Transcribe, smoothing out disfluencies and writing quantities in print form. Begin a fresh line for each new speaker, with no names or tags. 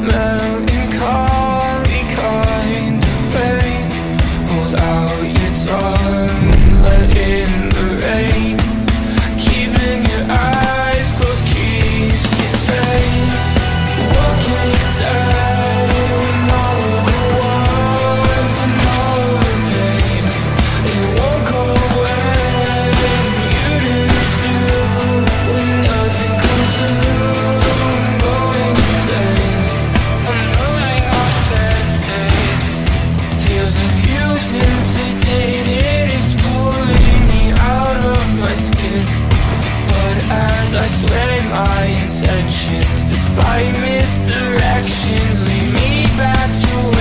melancholy kind of pain. Hold out your tongue, let in the rain. Keeping your eyes closed keeps you sane. What can you say when all of the wants and all of the pain, it won't go away? You do too, when nothing comes through. I'm going insane, I'm losing my faith. Feels abused and sedated, it's pulling me out of my skin. But as I sway my intentions, despite misdirections, lead me back to